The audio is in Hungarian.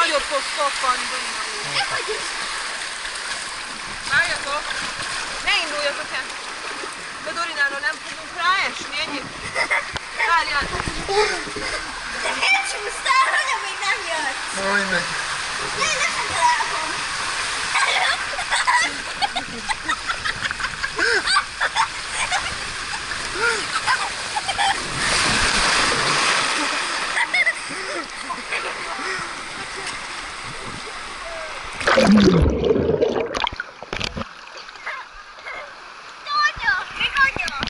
nagyobb kosztok van benne. Várjatok! Ne induljatok el! De Dorináról nem fogunk ráesni, ennyi? Várjátok! Elcsúsztál, anya még nem jött! Majd meg! Ne találkom! Thank you.